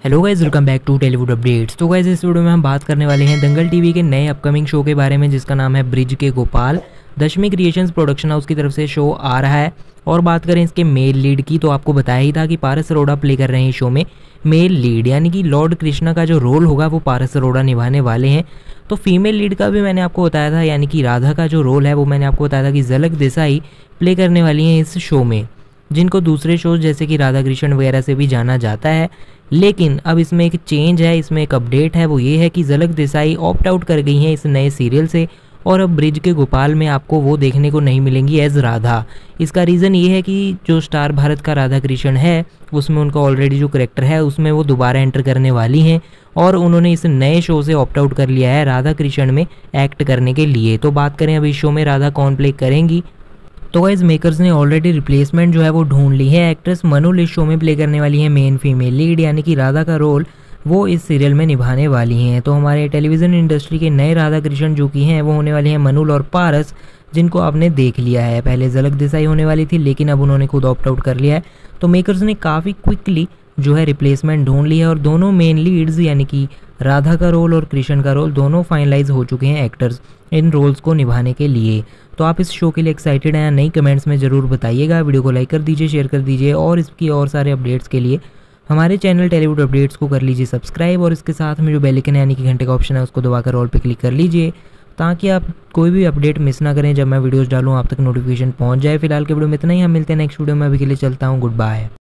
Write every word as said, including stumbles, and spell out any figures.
Hello guys, welcome back to Tollywood updates. तो guys, इस video में हम बात करने वाले हैं दंगल टीवी के नए अपकमिंग शो के बारे में, जिसका नाम है Brij K Gopal. Dashami creations production house की तरफ से शो आ रहा है। और बात करें इसके मेल लीड की, तो आपको बताया ही था कि पारस अरोड़ा प्ले कर रहे हैं शो में मेल लीड, यानी कि लॉर्ड कृष्णा का जो रोल होगा वो पारस अरोड़ा निभाने वाले हैं। तो फीमेल लीड का भी मैंने आपको बताया था, यानी कि राधा का जो रोल है वो मैंने आपको बताया था कि झलक देसाई प्ले करने वाली हैं इस शो में, जिनको दूसरे शोज जैसे कि राधा कृष्ण वगैरह से भी जाना जाता है। लेकिन अब इसमें एक चेंज है, इसमें एक अपडेट है, वो ये है कि झलक देसाई ऑप्ट आउट कर गई हैं इस नए सीरियल से, और अब ब्रिज के गोपाल में आपको वो देखने को नहीं मिलेंगी एज राधा। इसका रीज़न ये है कि जो स्टार भारत का राधा कृष्ण है उसमें उनका ऑलरेडी जो करेक्टर है उसमें वो दोबारा एंटर करने वाली हैं, और उन्होंने इस नए शो से ऑप्ट आउट कर लिया है राधा कृष्ण में एक्ट करने के लिए। तो बात करें अब इस शो में राधा कौन प्ले करेंगी, तो गाइस मेकर्स ने ऑलरेडी रिप्लेसमेंट जो है वो ढूंढ ली है। एक्ट्रेस मनुल इस शो में प्ले करने वाली है मेन फीमेल लीड, यानी कि राधा का रोल वो इस सीरियल में निभाने वाली हैं। तो हमारे टेलीविज़न इंडस्ट्री के नए राधा कृष्ण जो कि हैं वो होने वाले हैं मनुल और पारस, जिनको आपने देख लिया है। पहले झलक देसाई होने वाली थी, लेकिन अब उन्होंने खुद ऑप्ट आउट कर लिया है। तो मेकर्स ने काफ़ी क्विकली जो है रिप्लेसमेंट ढूंढ लिया है, और दोनों मेन लीड्स यानी कि राधा का रोल और कृष्ण का रोल दोनों फाइनलाइज हो चुके हैं एक्टर्स इन रोल्स को निभाने के लिए। तो आप इस शो के लिए एक्साइटेड हैं या नहीं, कमेंट्स में ज़रूर बताइएगा। वीडियो को लाइक कर दीजिए, शेयर कर दीजिए, और इसकी और सारे अपडेट्स के लिए हमारे चैनल टॉलीवुड अपडेट्स को कर लीजिए सब्सक्राइब, और इसके साथ में जो बेल आइकन यानी कि घंटे का ऑप्शन है उसको दबाकर ऑल पे क्लिक कर लीजिए, ताकि आप कोई भी अपडेट मिस ना करें। जब मैं वीडियोस डालूँ आप तक नोटिफिकेशन पहुंच जाए। फिलहाल के वीडियो में इतना ही, हम मिलते हैं नेक्स्ट वीडियो में। अभी के लिए चलता हूँ, गुड बाय।